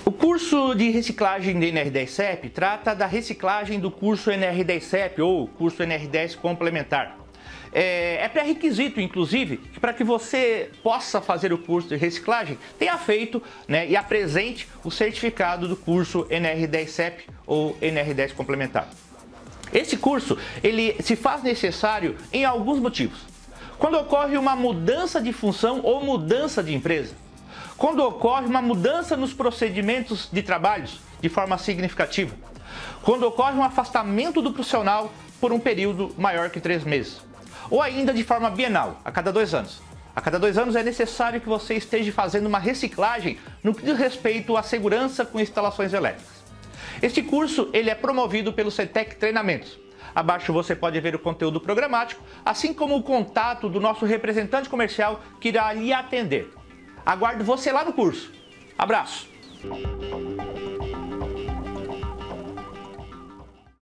O curso de reciclagem de NR10CEP trata da reciclagem do curso NR10CEP ou curso NR10 complementar. É pré-requisito, inclusive, que para que você possa fazer o curso de reciclagem, tenha feito, né, e apresente o certificado do curso NR10CEP ou NR10 complementar. Esse curso ele se faz necessário em alguns motivos. Quando ocorre uma mudança de função ou mudança de empresa. Quando ocorre uma mudança nos procedimentos de trabalhos de forma significativa. Quando ocorre um afastamento do profissional por um período maior que 3 meses. Ou ainda de forma bienal, a cada 2 anos. A cada 2 anos é necessário que você esteja fazendo uma reciclagem no que diz respeito à segurança com instalações elétricas. Este curso ele é promovido pelo CETEC Treinamentos. Abaixo você pode ver o conteúdo programático, assim como o contato do nosso representante comercial que irá lhe atender. Aguardo você lá no curso. Abraço!